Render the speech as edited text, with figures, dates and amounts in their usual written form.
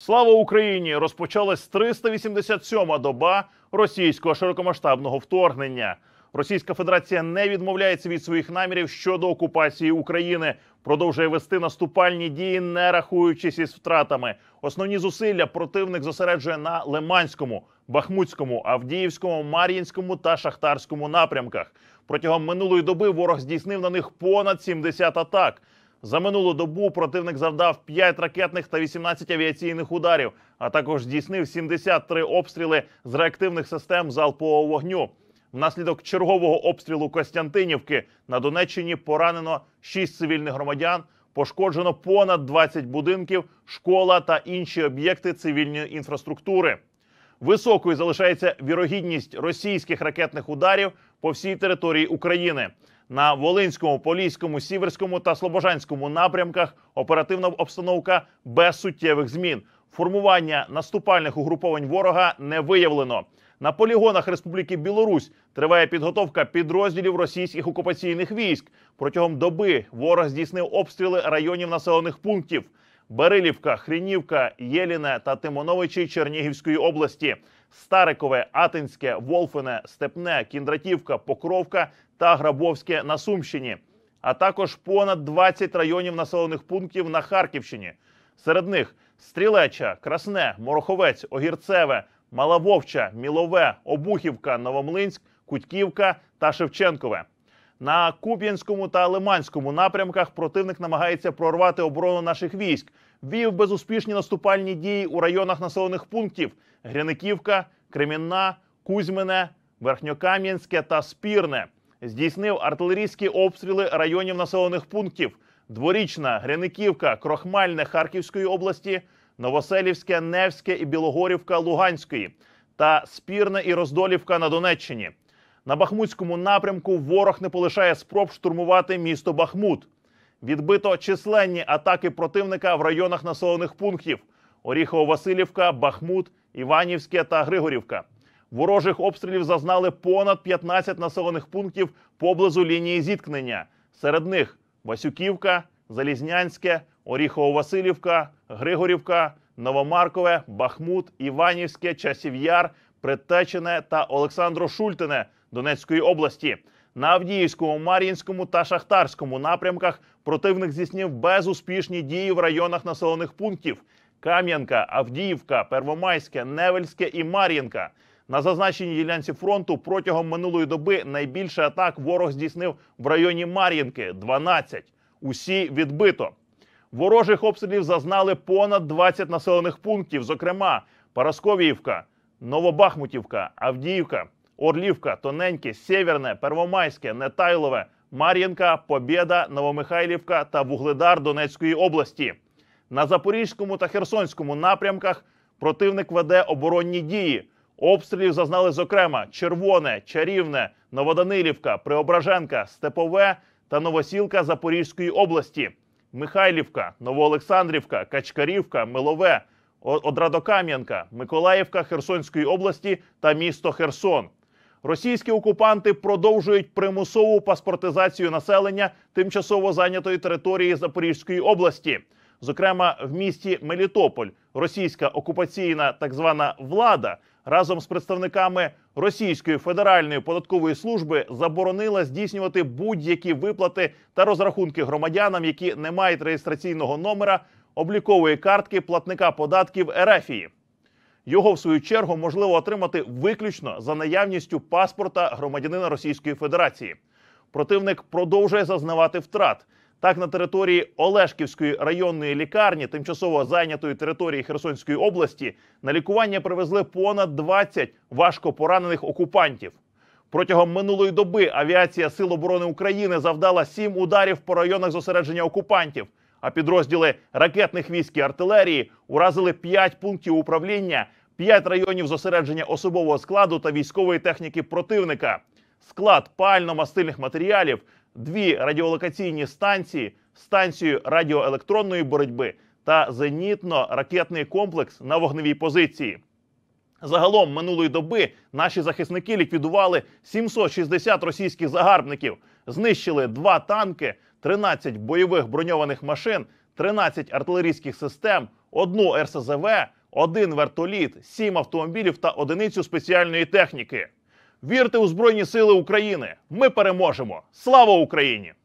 Слава Україні! Розпочалась 387-ма доба російського широкомасштабного вторгнення. Російська Федерація не відмовляється від своїх намірів щодо окупації України. Продовжує вести наступальні дії, не рахуючись із втратами. Основні зусилля противник зосереджує на Лиманському, Бахмутському, Авдіївському, Мар'їнському та Шахтарському напрямках. Протягом минулої доби ворог здійснив на них понад 70 атак. За минулу добу противник завдав 5 ракетних та 18 авіаційних ударів, а також здійснив 73 обстріли з реактивних систем залпового вогню. Внаслідок чергового обстрілу Костянтинівки на Донеччині поранено 6 цивільних громадян, пошкоджено понад 20 будинків, школа та інші об'єкти цивільної інфраструктури. Високою залишається вірогідність російських ракетних ударів по всій території України. На Волинському, Поліському, Сіверському та Слобожанському напрямках оперативна обстановка без суттєвих змін. Формування наступальних угруповань ворога не виявлено. На полігонах Республіки Білорусь триває підготовка підрозділів російських окупаційних військ. Протягом доби ворог здійснив обстріли районів населених пунктів Берилівка, Хрінівка, Єліне та Тимоновичі Чернігівської області, Старикове, Атинське, Волфине, Степне, Кіндратівка, Покровка та Грабовське на Сумщині, а також понад 20 районів населених пунктів на Харківщині. Серед них Стрілеча, Красне, Мороховець, Огірцеве, Мала Вовча, Мілове, Обухівка, Новомлинськ, Кутьківка та Шевченкове. На Куп'янському та Лиманському напрямках противник намагається прорвати оборону наших військ. Вів безуспішні наступальні дії у районах населених пунктів Гряниківка, Кремінна, Кузьмине, Верхньокам'янське та Спірне. Здійснив артилерійські обстріли районів населених пунктів Дворічна, Гряниківка, Крохмальне Харківської області, Новоселівське, Невське і Білогорівка Луганської та Спірне і Роздолівка на Донеччині. На Бахмутському напрямку ворог не полишає спроб штурмувати місто Бахмут. Відбито численні атаки противника в районах населених пунктів Оріхово-Василівка, Бахмут, Іванівське та Григорівка. Ворожих обстрілів зазнали понад 15 населених пунктів поблизу лінії зіткнення. Серед них Васюківка, Залізнянське, Оріхово-Василівка, Григорівка, Новомаркове, Бахмут, Іванівське, Часів Яр, Предтечене та Олександро-Шультине Донецької області. На Авдіївському, Мар'їнському та Шахтарському напрямках противник здійснив безуспішні дії в районах населених пунктів Кам'янка, Авдіївка, Первомайське, Невельське і Мар'їнка. На зазначеній ділянці фронту протягом минулої доби найбільше атак ворог здійснив в районі Мар'їнки – 12. Усі відбито. Ворожих обстрілів зазнали понад 20 населених пунктів, зокрема Парасковіївка, Новобахмутівка, Авдіївка, Орлівка, Тоненьке, Сєвєрне, Первомайське, Нетайлове, Мар'їнка, Побєда, Новомихайлівка та Вугледар Донецької області. На Запорізькому та Херсонському напрямках противник веде оборонні дії. Обстрілів зазнали, зокрема, Червоне, Чарівне, Новоданилівка, Преображенка, Степове та Новосілка Запорізької області, Михайлівка, Новоолександрівка, Качкарівка, Милове, Одрадокам'янка, Миколаївка Херсонської області та місто Херсон. Російські окупанти продовжують примусову паспортизацію населення тимчасово зайнятої території Запорізької області. Зокрема, в місті Мелітополь російська окупаційна так звана влада разом з представниками Російської Федеральної податкової служби заборонила здійснювати будь-які виплати та розрахунки громадянам, які не мають реєстраційного номера облікової картки платника податків РФ. Його, в свою чергу, можливо отримати виключно за наявністю паспорта громадянина Російської Федерації. Противник продовжує зазнавати втрат. Так, на території Олешківської районної лікарні, тимчасово зайнятої території Херсонської області, на лікування привезли понад 20 важко поранених окупантів. Протягом минулої доби авіація Сил оборони України завдала 7 ударів по районах зосередження окупантів, а підрозділи ракетних військ і артилерії уразили 5 пунктів управління, 5 районів зосередження особового складу та військової техніки противника, склад пально-мастильних матеріалів, 2 радіолокаційні станції, станцію радіоелектронної боротьби та зенітно-ракетний комплекс на вогневій позиції. Загалом минулої доби наші захисники ліквідували 760 російських загарбників, знищили 2 танки, 13 бойових броньованих машин 13 артилерійських систем, 1 РСЗВ, 1 вертоліт, 7 автомобілів та одиницю спеціальної техніки. Вірте у Збройні Сили України! Ми переможемо! Слава Україні!